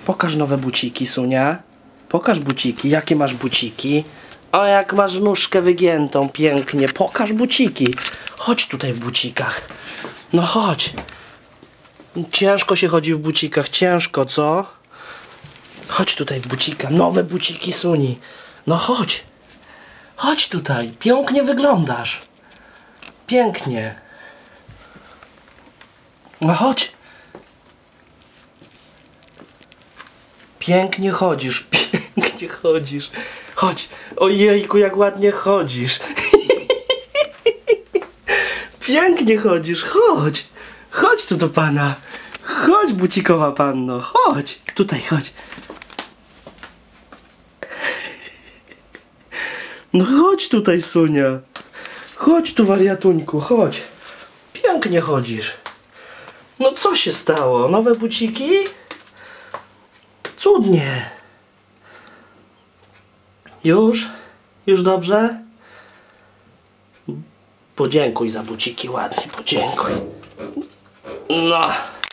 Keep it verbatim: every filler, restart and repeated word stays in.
Pokaż nowe buciki, Sunia. Pokaż buciki. Jakie masz buciki? O, jak masz nóżkę wygiętą, pięknie. Pokaż buciki. Chodź tutaj w bucikach. No chodź. Ciężko się chodzi w bucikach, ciężko, co? Chodź tutaj w bucika. Nowe buciki, Suni. No chodź. Chodź tutaj. Pięknie wyglądasz. Pięknie. No chodź. Pięknie chodzisz, pięknie chodzisz. Chodź. Ojejku, jak ładnie chodzisz. Pięknie chodzisz, chodź. Chodź tu do pana. Chodź, bucikowa panno, chodź. Tutaj, chodź. No chodź tutaj, Sunia. Chodź tu, wariatuńku, chodź. Pięknie chodzisz. No co się stało? Nowe buciki? Cudnie. Już? Już dobrze? Podziękuj za buciki ładnie, podziękuj. No.